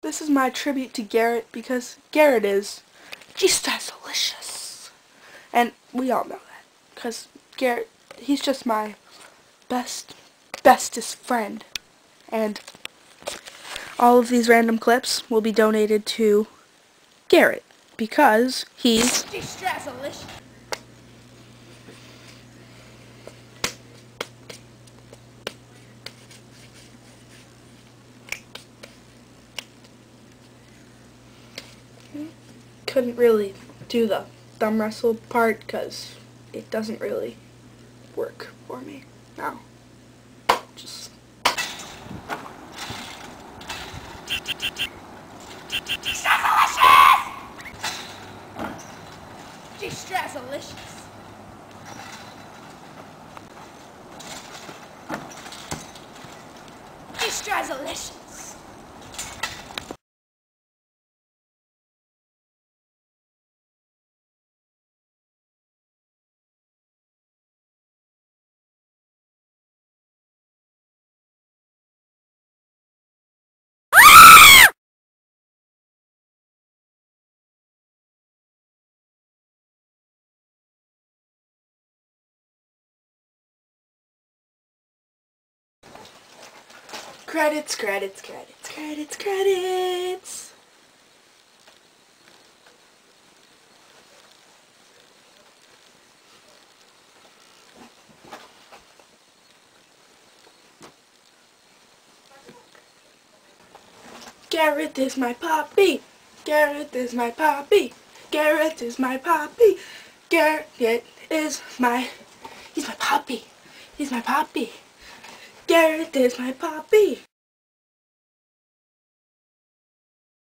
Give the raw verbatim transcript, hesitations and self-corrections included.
this is my tribute to Garrett because Garrett is G-Straz-I-Licious. And we all know that because Garrett, he's just my best, bestest friend. And all of these random clips will be donated to Garrett because he's G-Straz-I-Licious. Couldn't really do the thumb wrestle part because it doesn't really work for me now. Just G-Straz-I-Licious. G-Straz-I-Licious. credits, credits, credits, credits, credits. Garrett is my puppy. Garrett is my puppy. Garrett is my puppy. Garrett is my... He's my puppy. He's my puppy. Garrett is my puppy.